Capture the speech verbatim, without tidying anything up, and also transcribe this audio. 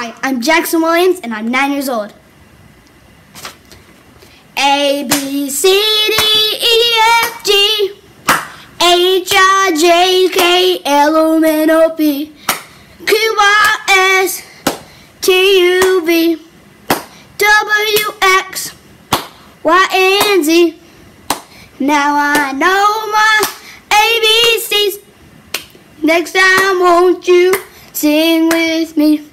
Hi, I'm Jackson Williams and I'm nine years old. A, B, C, D, E, F, G, H, I, J, K, L, M, N, O, P, Q, R, S, T, U, V, W, X, Y, and Z. Now I know my A B Cs. Next time won't you sing with me?